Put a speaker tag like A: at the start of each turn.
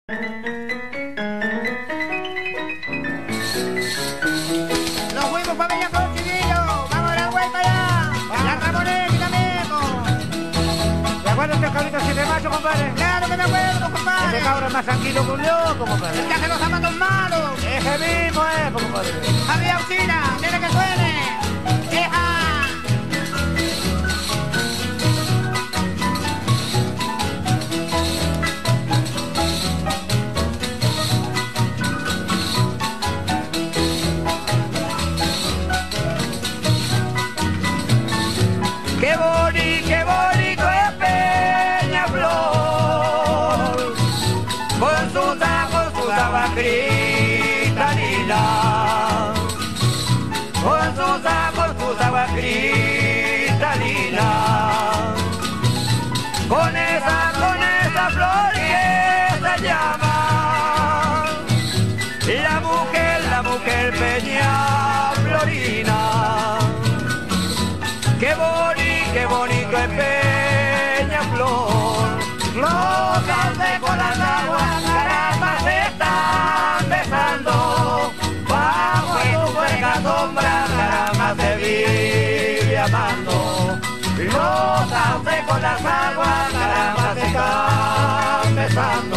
A: Los huevos familia con chivillo, vamos a la vuelta ya. La Ramonetti también.
B: ¿Te acuerdas de Cabrito 7 de mayo, compadre?
A: Claro que me acuerdo, compadre.
B: Ese cabro es más tranquilo que un loco, compadre.
A: El que hace los zapatos malos.
B: Ese mismo es, compadre.
A: Había Uchina, tiene que suene. ¡Eja!
B: Qué bonito es Peñaflor, con sus aguas cristalinas, con sus aguas cristalinas, con esa flor que se llama la mujer Peñaflorina. Qué bonito es Peñaflor, los sauces con las aguas, caramba, se están besando, bajo tu fuerte sombra, caramba, se vive amando, los sauces con las aguas, caramba, se están besando.